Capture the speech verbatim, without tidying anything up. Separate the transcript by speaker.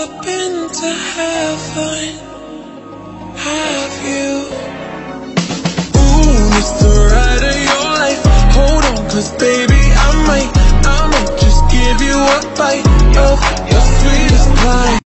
Speaker 1: hoping to have fun, have you. Ooh, it's the ride of your life. Hold on, cause baby, I might, I might just give you a bite of your sweetest pie.